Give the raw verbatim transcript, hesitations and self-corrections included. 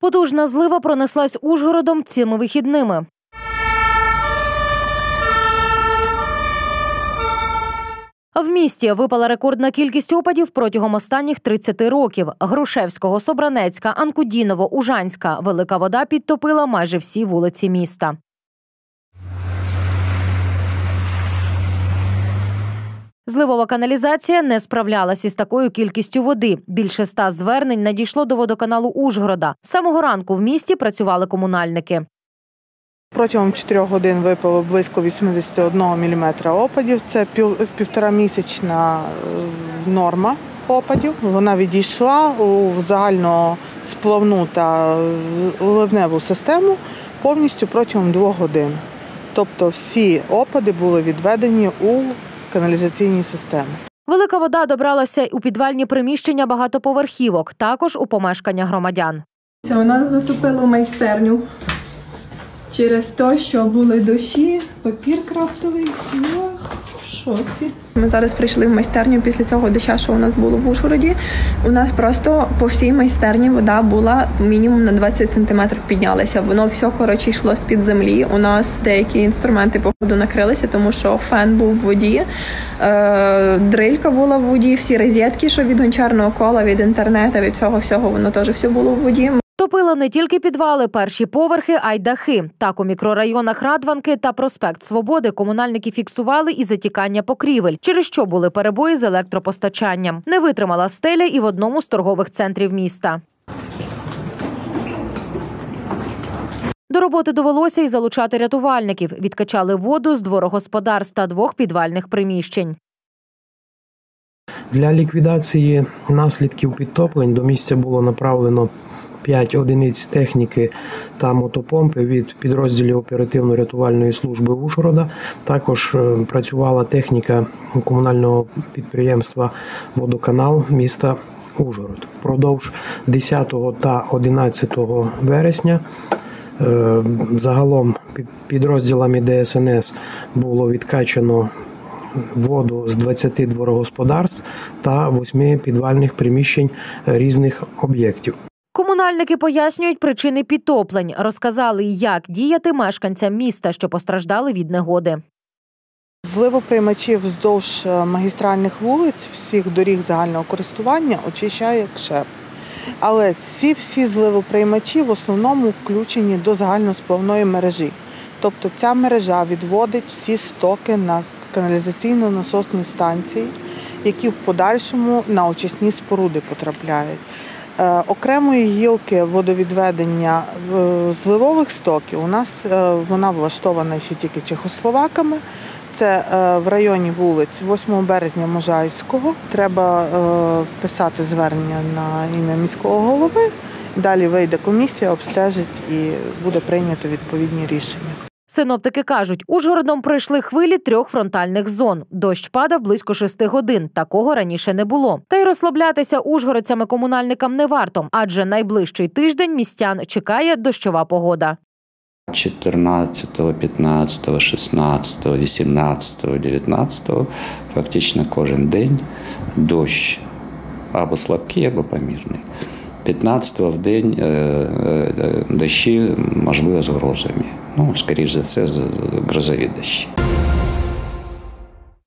Потужна злива пронеслась Ужгородом цими вихідними. В місті випала рекордна кількість опадів протягом останніх тридцяти років. Грушевського, Собранецька, Анкудіново, Ужанська. Велика вода підтопила майже всі вулиці міста. Зливова каналізація не справлялась із такою кількістю води. Більше ста звернень надійшло до водоканалу Ужгорода. З самого ранку в місті працювали комунальники. Протягом чотирьох годин випало близько вісімдесят один міліметра опадів. Це півторамісячна норма опадів. Вона відійшла у загальносплавну та ливневу систему повністю протягом двох годин. Тобто всі опади були відведені у каналізаційні системи. Велика вода добралася у підвальні приміщення багатоповерхівок, також у помешкання громадян. Це у нас затопило майстерню через те, що були дощі, папір крафтовий. Я в шоці. Ми зараз прийшли в майстерню після цього дощу, що у нас було в Ужгороді. У нас просто по всій майстерні вода була мінімум на двадцять сантиметрів піднялася. Воно все, коротше, йшло з-під землі. У нас деякі інструменти, походу, накрилися, тому що фен був в воді, е- дрилька була в воді, всі розетки, що від гончарного кола, від інтернету, від всього-всього, воно теж все було в воді. Топило не тільки підвали, перші поверхи, а й дахи. Так, у мікрорайонах Радванки та Проспект Свободи комунальники фіксували і затікання покрівель, через що були перебої з електропостачанням. Не витримала стеля і в одному з торгових центрів міста. До роботи довелося й залучати рятувальників. Відкачали воду з дворогосподарств та двох підвальних приміщень. Для ліквідації наслідків підтоплень до місця було направлено п'ять одиниць техніки та мотопомпи від підрозділів оперативно-рятувальної служби Ужгорода. Також працювала техніка комунального підприємства «Водоканал» міста Ужгород. Впродовж десятого та одинадцятого вересня загалом підрозділами Де Ес Ен Ес було відкачано воду з двадцяти дворогосподарств та восьми підвальних приміщень різних об'єктів. Комунальники пояснюють причини підтоплень. Розказали, як діяти мешканцям міста, що постраждали від негоди. Зливоприймачі вздовж магістральних вулиць всіх доріг загального користування очищає КШЕП. Але ці всі зливоприймачі в основному включені до загальносплавної мережі. Тобто ця мережа відводить всі стоки на каналізаційно-насосні станції, які в подальшому на очисні споруди потрапляють. Е, окремої гілки водовідведення зливових стоків у нас е, вона влаштована ще тільки чехословаками. Це е, в районі вулиць восьмого березня Можайського. Треба е, писати звернення на ім'я міського голови. Далі вийде комісія, обстежить і буде прийнято відповідні рішення. Синоптики кажуть, Ужгородом пройшли хвилі трьох фронтальних зон. Дощ падав близько шести годин. Такого раніше не було. Та й розслаблятися ужгородцями-комунальникам не варто, адже найближчий тиждень містян чекає дощова погода. чотирнадцятого, п'ятнадцятого, шістнадцятого, вісімнадцятого, дев'ятнадцятого фактично кожен день дощ або слабкий, або помірний. п'ятнадцятого в день дощі, можливо, з грозами. Ну, скоріш за все, грозові дощі.